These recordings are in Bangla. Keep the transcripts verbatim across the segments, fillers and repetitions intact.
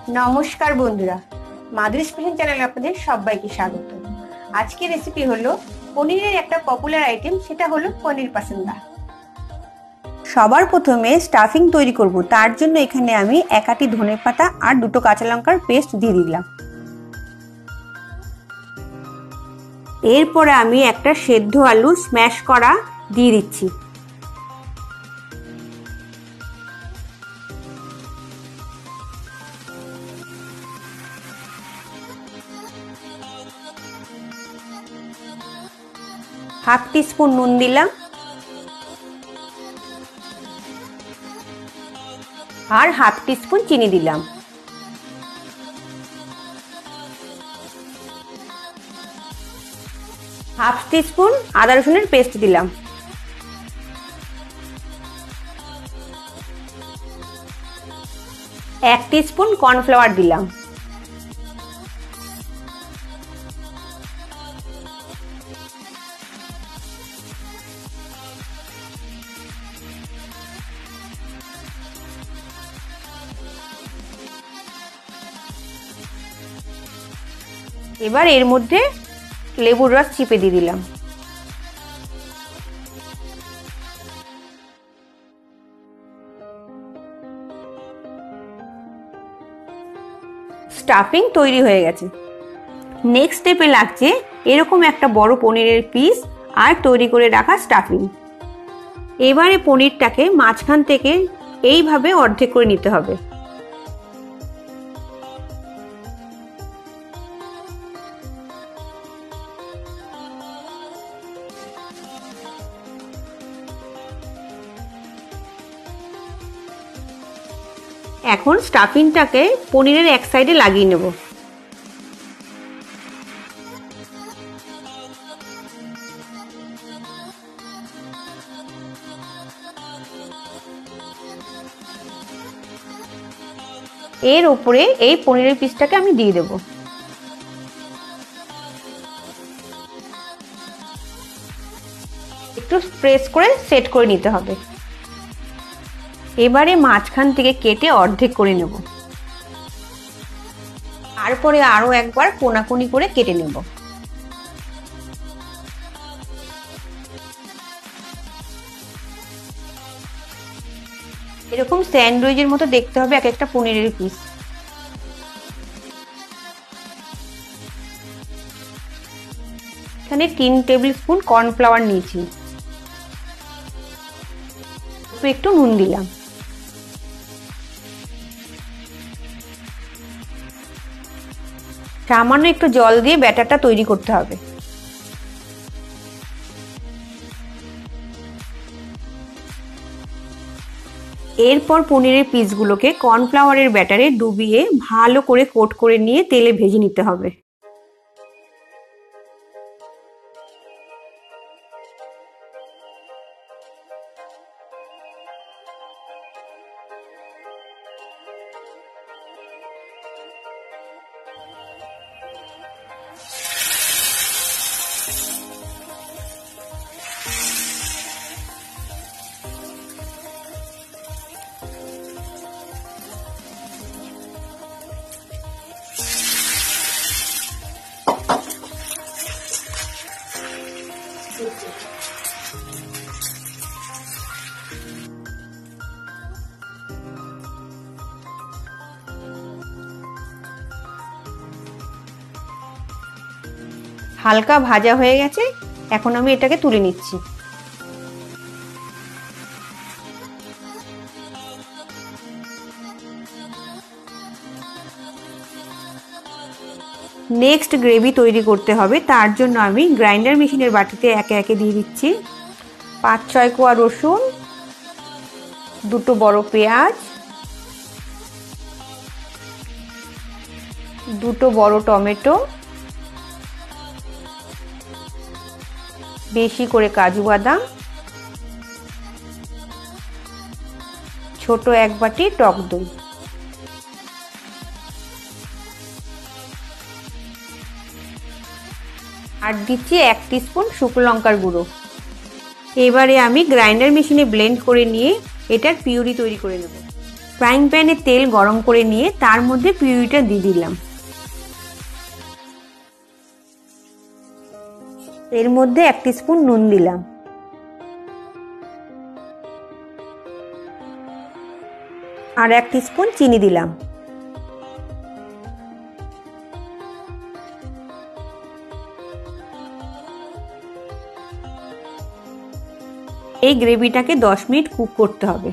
নমস্কার বন্ধুরা, মাধুরী স্পেশাল চ্যানেলে আপনাদের সবাইকে স্বাগত। আজকের রেসিপি হলো পনিরের একটা পপুলার আইটেম, সেটা হলো পনির পাসন্দা। সবার প্রথমে স্টাফিং তৈরি করব। তার জন্য এখানে আমি এক আটি ধনেপাতা আর দুটো কাঁচা লঙ্কার পেস্ট দিয়ে দিলাম। এরপরে আমি একটা সেদ্ধ আলু স্ম্যাশ করা দিয়ে দিচ্ছি। হাফ টিস্পুন নুন দিলাম আর হাফ টিস্পুন চিনি দিলাম। হাফ টিস্পুন আদা রসুনের পেস্ট দিলাম। এক টিস্পুন কর্নফ্লাওয়ার দিলাম। এবার এর মধ্যে লেবুর রস চিপে দিয়ে দিলাম। স্টাফিং তৈরি হয়ে গেছে। নেক্সট স্টেপে লাগছে এরকম একটা বড় পনিরের পিস আর তৈরি করে রাখা স্টাফিং। এবারে পনিরটাকে মাঝখান থেকে এইভাবে অর্ধেক করে নিতে হবে। এখন স্টাফিংটাকে পনিরের এক সাইডে লাগিয়ে নেব। এর উপরে এই পনিরের পিসটাকে আমি দিয়ে দেব। একটু প্রেস করে সেট করে নিতে হবে। এবারে মাঝখান থেকে কেটে অর্ধেক করে নেব। তারপরে আরো একবার কোনাকুনি করে কেটে নেব। এরকম স্যান্ডউইচের মতো দেখতে হবে এক একটা পনিরের পিস। এখানে তিন টেবিল স্পুন কর্নফ্লাওয়ার নিয়েছি, একটু নুন দিলাম। সামান্য একটু জল দিয়ে ব্যাটারটা তৈরি করতে হবে। এরপর পনিরের পিসগুলোকে কর্নফ্লাওয়ারের ব্যাটারে ডুবিয়ে ভালো করে কোট করে নিয়ে তেলে ভেজে নিতে হবে। হালকা ভাজা হয়ে গেছে, এখন আমি এটাকে তুলে নিচ্ছি। নেক্সট গ্রেভি তৈরি করতে হবে। তার জন্য আমি গ্রাইন্ডার মেশিনের বাটিতে একে একে দিয়ে দিচ্ছি পাঁচ ছয় কোয়া রসুন, দুটো বড় পেঁয়াজ, দুটো বড় টমেটো, বেশি করে কাজু বাদাম, ছোট এক বাটি টক দই, আর দিচ্ছি এক টিস্পুন শুকনো লঙ্কার গুঁড়ো। এবারে আমি গ্রাইন্ডার মেশিনে ব্লেন্ড করে নিয়ে এটার পিউরি তৈরি করে নেব। ফ্রাইং প্যানে তেল গরম করে নিয়ে তার মধ্যে পিউরিটা দিয়ে দিলাম। এর মধ্যে এক স্পুন নুন দিলাম, আর এক স্পুন চিনি দিলাম। এই গ্রেভিটাকে দশ মিনিট কুক করতে হবে।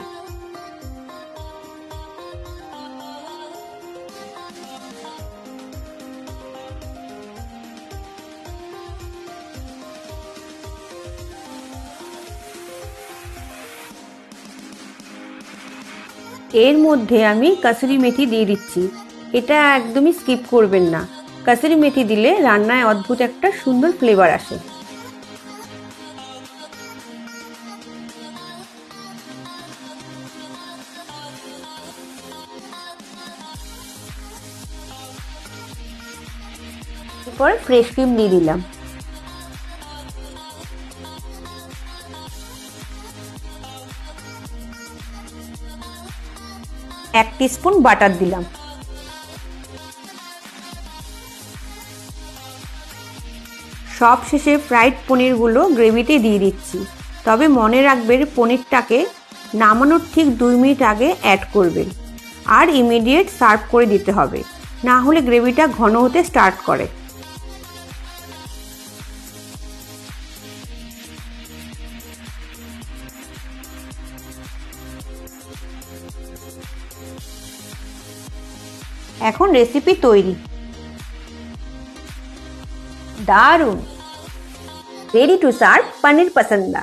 এর মধ্যে আমি কাসুরি মেথি দিয়ে দিচ্ছি। এটা একদমই স্কিপ করবেন না। কাসুরি মেথি দিলে রান্নায় অদ্ভুত একটা সুন্দর ফ্লেভার আসে। এরপর ফ্রেশ ক্রিম দিয়ে দিলাম। এক টিস্পুন বাটার দিলাম। সব শেষে ফ্রাইড পনিরগুলো গ্রেভিতে দিয়ে দিচ্ছি। তবে মনে রাখবেন পনিরটাকে নামানোর ঠিক দুই মিনিট আগে অ্যাড করবেন, আর ইমিডিয়েট সার্ভ করে দিতে হবে, না হলে গ্রেভিটা ঘন হতে স্টার্ট করে। এখন রেসিপি তৈরি। দারুন! Ready to serve paneer pasanda.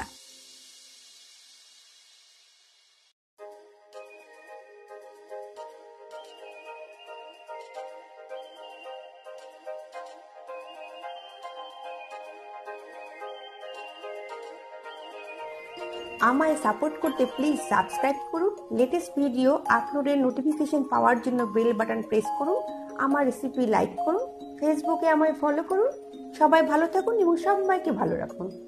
আমায় সাপোর্ট করতে প্লিজ সাবস্ক্রাইব করুন। লেটেস্ট ভিডিও আপলোডের নোটিফিকেশন পাওয়ার জন্য বেল বাটন প্রেস করুন। আমার রেসিপি লাইক করুন। ফেসবুকে আমায় ফলো করুন। সবাই ভালো থাকুন এবং সবাইকে ভালো রাখুন।